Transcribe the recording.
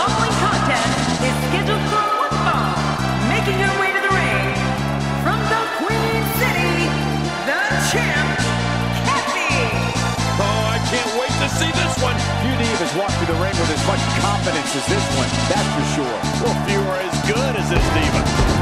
following contest is scheduled for one fall. Making her way to the ring, from the Queen City, the champ, Kathy. Oh, I can't wait to see this one. Few divas walk through the ring with as much confidence as this one, that's for sure. Well, few are as good as this diva.